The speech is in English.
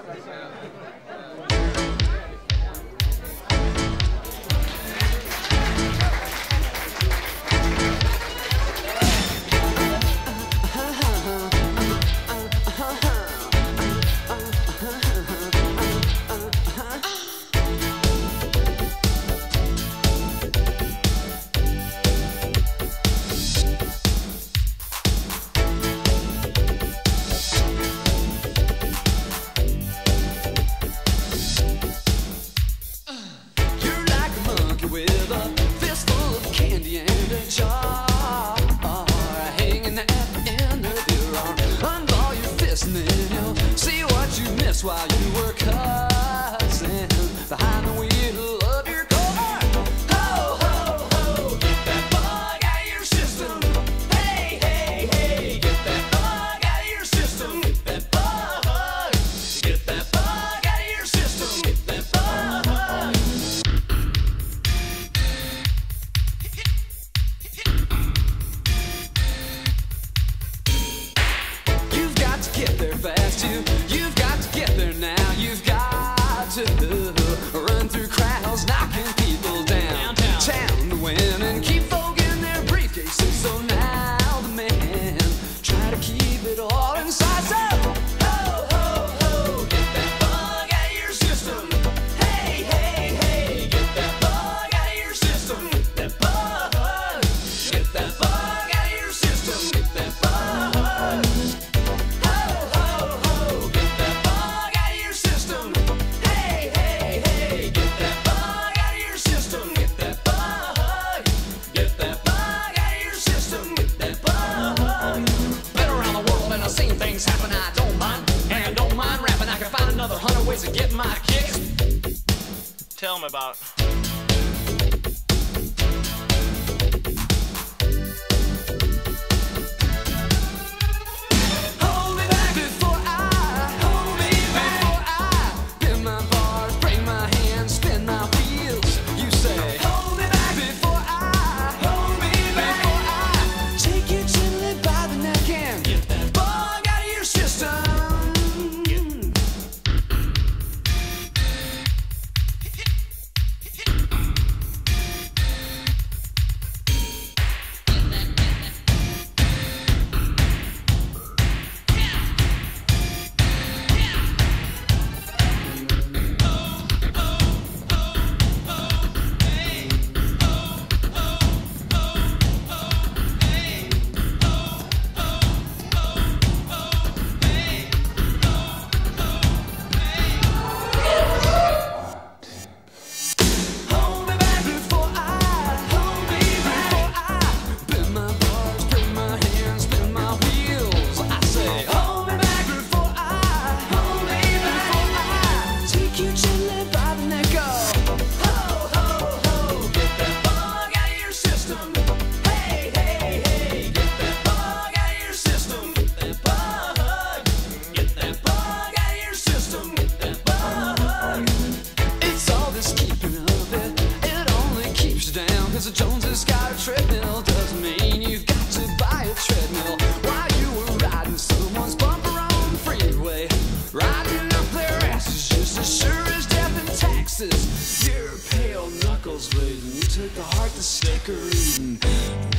While you were cussing behind the wheel of your car. Ho, ho, ho, get that bug out of your system. Hey, hey, hey, get that bug out of your system. Get that bug. Get that bug out of your system. Get that bug. You've got to get there fast, you've got to get there now. You've got to run through crowds, knocking people down. Town to win and keep folk in their briefcases. So now the man try to keep it all inside. So ho, ho, ho, get that bug out of your system. Hey, hey, hey, get that bug out of your system. Get that bug. Get that bug out of your system. Get that bug. Happen, I don't mind, and I don't mind rapping. I can find another 100 ways to get my kicks. Tell me about it. Hold me back before I bend my bars, break my hands, spin my wheels. You say, hold me back before I take you gently by the neck and get that bug out of your system. Cause the Joneses got a treadmill doesn't mean you've got to buy a treadmill. While you were riding someone's bumper on the freeway, riding up their asses just as sure as death and taxes. Your pale knuckles bleeding, you took the heart to stick her eating.